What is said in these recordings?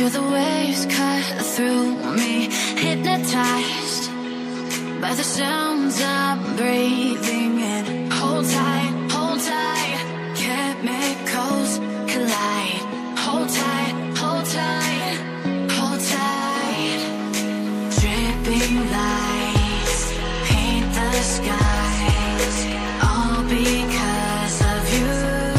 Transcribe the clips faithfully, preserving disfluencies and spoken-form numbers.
Feel the waves cut through me, hypnotized by the sounds I'm breathing in. Hold tight, hold tight, chemicals collide. Hold tight, hold tight, hold tight. Dripping lights paint the skies, all because of you.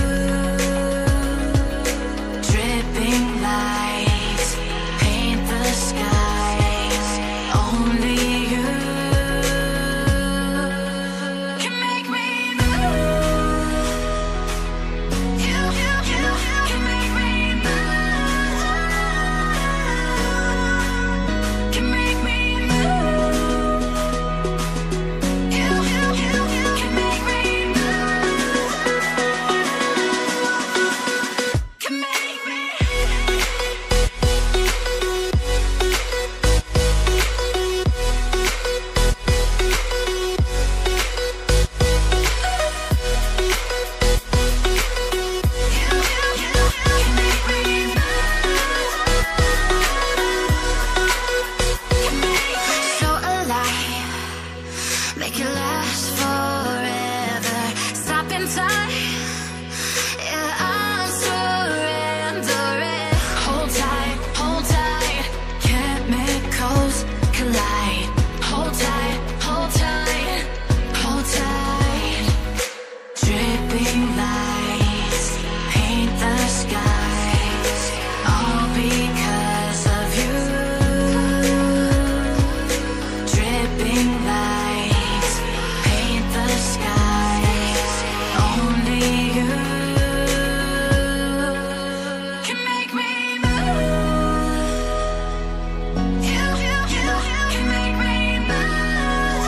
Dripping lights paint the skies, only you can make me move. You, you, you can make me move. Can make me move. You, you, you can make me move. Can make me. So alive, make it last forever. Stop in time, yeah, I'm surrendering. Hold tight, hold tight, chemicals collide. Hold tight, hold tight, hold tight. Dripping lights paint the skies, all because of you. Dripping lights paint the skies, only you can make me move. You, you, you can make me move.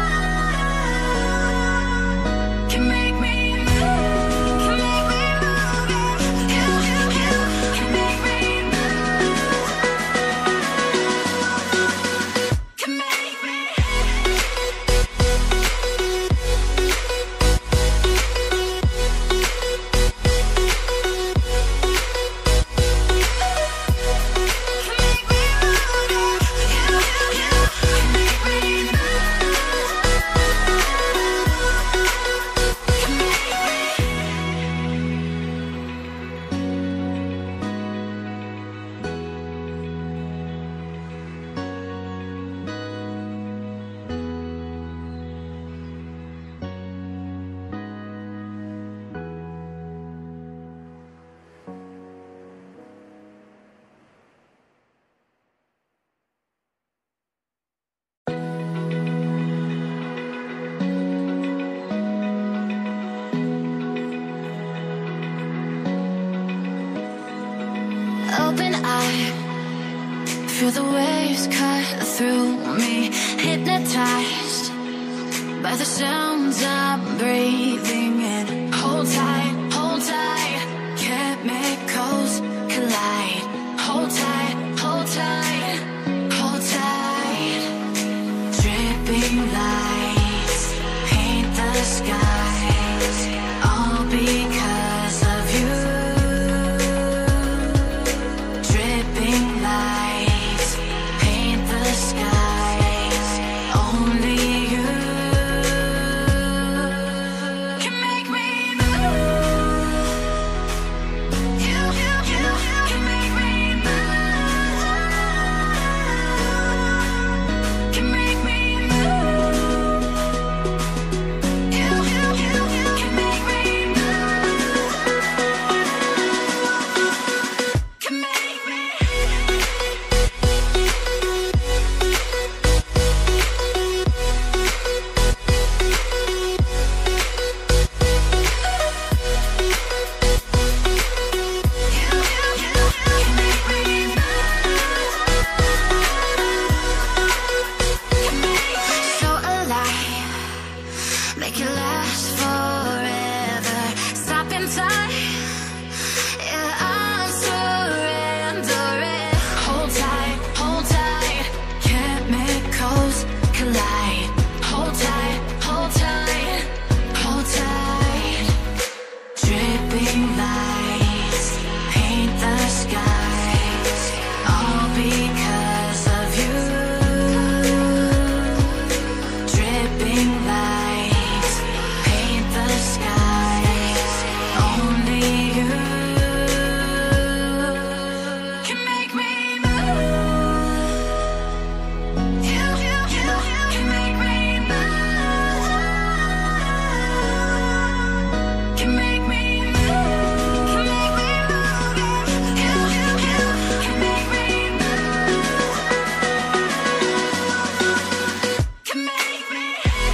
Can make me move. Can make me move. You, you, you can make me move. Can make me. Open eye, feel the waves cut through me, hypnotized by the sounds I'm breathing in. Hold tight, hold tight, chemicals collide. Hold tight, hold tight, hold tight. Dripping lights paint the skies, all because of you. Dripping lights paint the skies, only you can make me move. you. Dripping lights paint the skies. Only you can make me move. You, you, you can make me move. Can make me move. Can make me move. You, you, you can make me move. Can make me.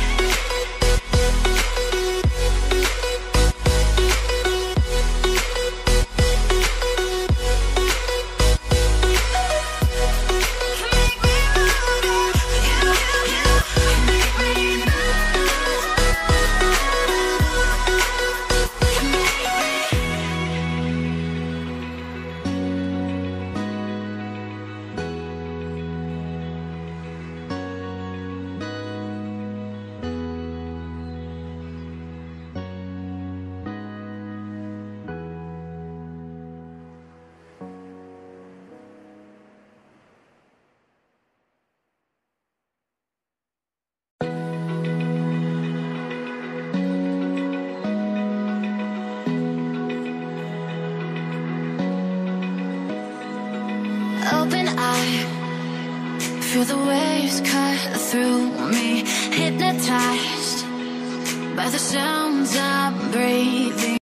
Open eye, feel the waves cut through me. Hypnotized by the sounds I'm breathing.